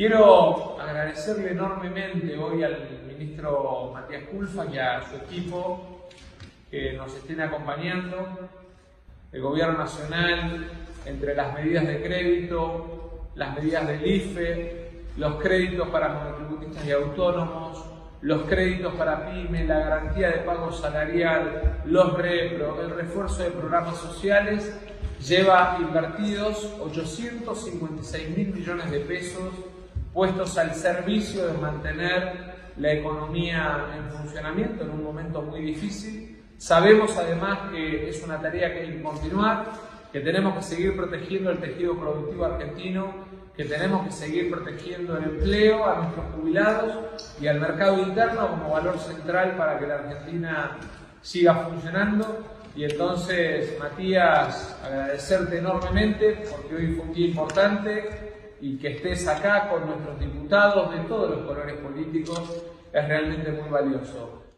Quiero agradecerle enormemente hoy al ministro Matías Culfas y a su equipo que nos estén acompañando. El Gobierno Nacional, entre las medidas de crédito, las medidas del IFE, los créditos para monotributistas y autónomos, los créditos para pymes, la garantía de pago salarial, los repro, el refuerzo de programas sociales, lleva invertidos 856.000 millones de pesos puestos al servicio de mantener la economía en funcionamiento en un momento muy difícil. Sabemos además que es una tarea que hay que continuar, que tenemos que seguir protegiendo el tejido productivo argentino, que tenemos que seguir protegiendo el empleo, a nuestros jubilados y al mercado interno como valor central para que la Argentina siga funcionando. Y entonces, Matías, agradecerte enormemente porque hoy fue un día importante y que estés acá con nuestros diputados de todos los colores políticos es realmente muy valioso.